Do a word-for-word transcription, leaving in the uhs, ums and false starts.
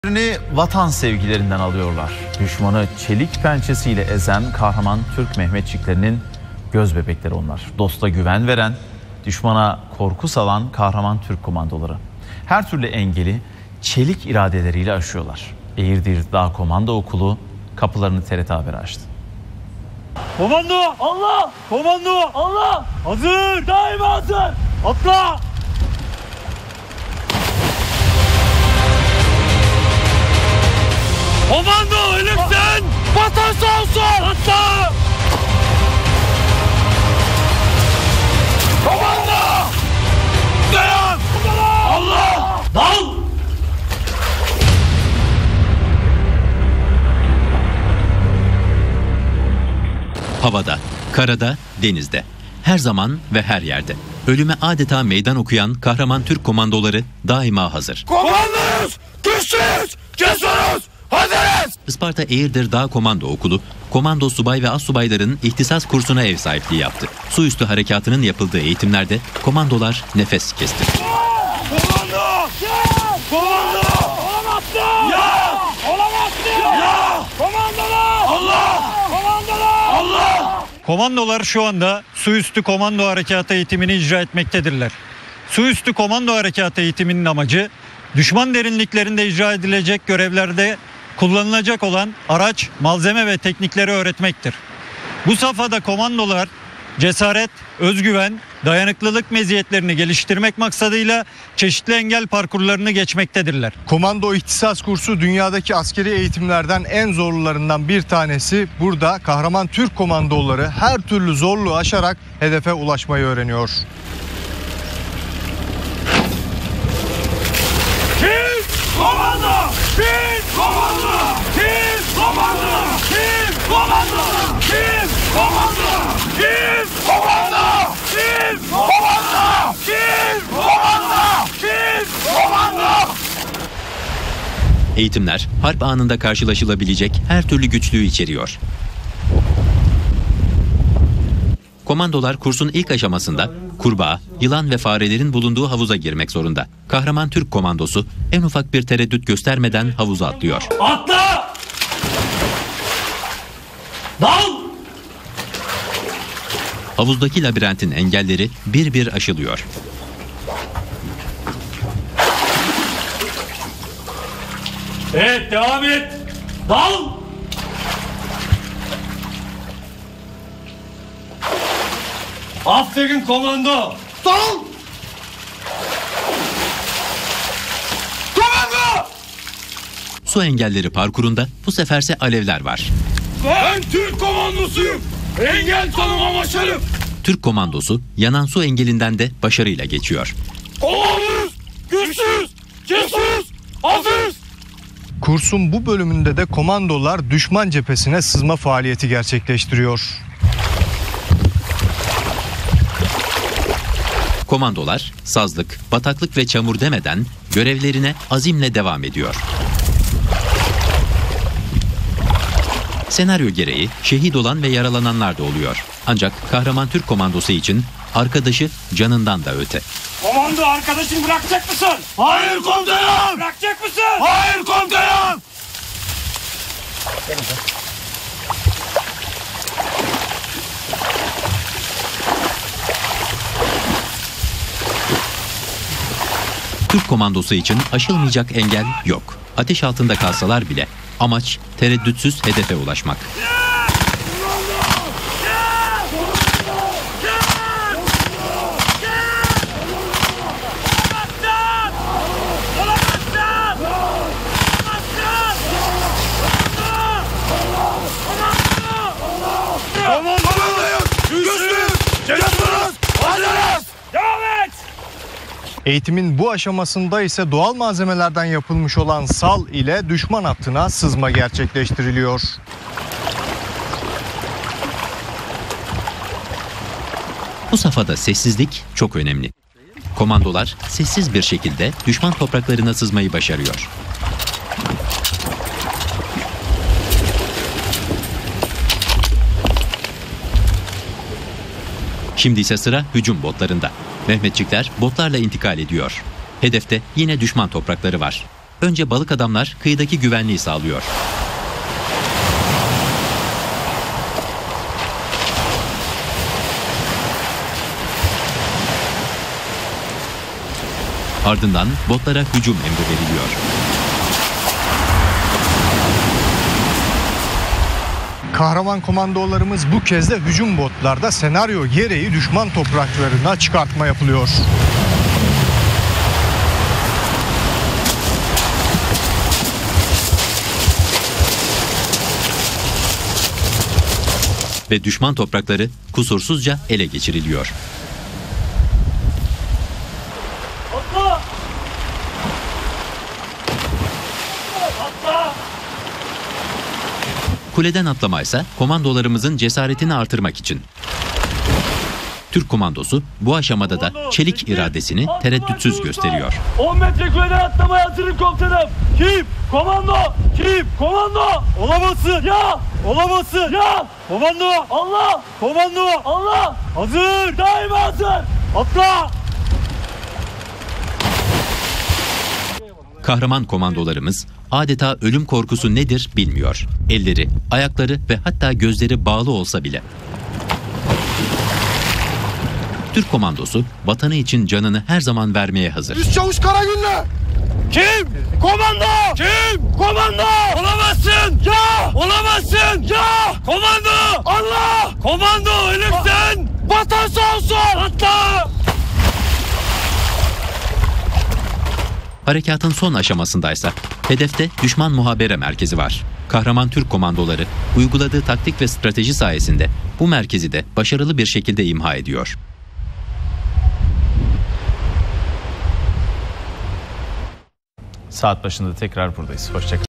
Vatan sevgilerinden alıyorlar. Düşmanı çelik pençesiyle ezen kahraman Türk Mehmetçiklerinin göz bebekleri onlar. Dosta güven veren, düşmana korku salan kahraman Türk komandoları. Her türlü engeli çelik iradeleriyle aşıyorlar. Eğirdir Dağ Komando Okulu kapılarını T R T Haber'e açtı. Komando Allah! Komando Allah! Hazır! Daima hazır! Atla! Komando ölümden! Vatan sağ olsun! Atla! Komando! Dayan! Allah! Dal! Havada, karada, denizde, her zaman ve her yerde ölüme adeta meydan okuyan kahraman Türk komandoları daima hazır. Komandoyuz! Güçlüyüz! Cesuruz! Hazırız! Isparta Eğirdir Dağ Komando Okulu, komando subay ve astsubayların ihtisas kursuna ev sahipliği yaptı. Su üstü harekatının yapıldığı eğitimlerde komandolar nefes kesti. Komando! Komando! Olamazsın! Ya! Olamazsın! Ya! Komandolar! Allah! Komandolar! Allah! Komandolar şu anda su üstü komando harekatı eğitimini icra etmektedirler. Su üstü komando harekatı eğitiminin amacı düşman derinliklerinde icra edilecek görevlerde kullanılacak olan araç, malzeme ve teknikleri öğretmektir. Bu safhada komandolar cesaret, özgüven, dayanıklılık meziyetlerini geliştirmek maksadıyla çeşitli engel parkurlarını geçmektedirler. Komando ihtisas kursu dünyadaki askeri eğitimlerden en zorlularından bir tanesi. Burada kahraman Türk komandoları her türlü zorluğu aşarak hedefe ulaşmayı öğreniyor. Kim? Komando! Kim? Komando! Kim? Komando! Kim? Komando! Kim? Komando! Kim? Komando! Kim? Komando! Kim? Komando! Kim? Komando! Eğitimler harp anında karşılaşılabilecek her türlü güçlüğü içeriyor. Komandolar kursun ilk aşamasında kurbağa, yılan ve farelerin bulunduğu havuza girmek zorunda. Kahraman Türk komandosu en ufak bir tereddüt göstermeden havuza atlıyor. Atla! Dal! Havuzdaki labirentin engelleri bir bir aşılıyor. Evet, devam et. Dal! Aferin komando. Dal! Komando! Su engelleri parkurunda bu seferse alevler var. Ben Türk komandosuyum. Engel tanımam aşarım. Türk komandosu yanan su engelinden de başarıyla geçiyor. Kovalıyız, güçlüyüz, cesuruz, hazırız. Kursun bu bölümünde de komandolar düşman cephesine sızma faaliyeti gerçekleştiriyor. Komandolar sazlık, bataklık ve çamur demeden görevlerine azimle devam ediyor. Senaryo gereği şehit olan ve yaralananlar da oluyor. Ancak kahraman Türk komandosu için arkadaşı canından da öte. Komando, arkadaşını bırakacak mısın? Hayır komutanım. Bırakacak mısın? Hayır komutanım. Türk komandosu için aşılmayacak engel yok. Ateş altında kalsalar bile amaç tereddütsüz hedefe ulaşmak. Eğitimin bu aşamasında ise doğal malzemelerden yapılmış olan sal ile düşman hattına sızma gerçekleştiriliyor. Bu safhada sessizlik çok önemli. Komandolar sessiz bir şekilde düşman topraklarına sızmayı başarıyor. Şimdi ise sıra hücum botlarında. Mehmetçikler botlarla intikal ediyor. Hedefte yine düşman toprakları var. Önce balık adamlar kıyıdaki güvenliği sağlıyor. Ardından botlara hücum emri veriliyor. Kahraman komandolarımız bu kez de hücum botlarda senaryo gereği düşman topraklarına çıkartma yapılıyor. Ve düşman toprakları kusursuzca ele geçiriliyor. Atla! Atla! Kuleden atlamaysa komandolarımızın cesaretini artırmak için. Türk komandosu bu aşamada da çelik iradesini tereddütsüz gösteriyor. on metre kuleden atlamaya hazırım komutanım. Kim? Komando! Kim? Komando! Olamazsın! Ya! Olamazsın! Ya! Komando! Allah! Komando! Allah! Hazır! Daima hazır! Atla! Kahraman komandolarımız adeta ölüm korkusu nedir bilmiyor. Elleri, ayakları ve hatta gözleri bağlı olsa bile. Türk komandosu vatanı için canını her zaman vermeye hazır. Üst Çavuş Karagünlü! Kim? Komando! Kim? Komando! Olamazsın! Ya! Olamazsın! Ya! Komando! Allah! Komando ölümden! Vatan sağ olsun! Atla! Harekatın son aşamasındaysa hedefte düşman muhabere merkezi var. Kahraman Türk komandoları uyguladığı taktik ve strateji sayesinde bu merkezi de başarılı bir şekilde imha ediyor. Saat başında tekrar buradayız. Hoşça kalın.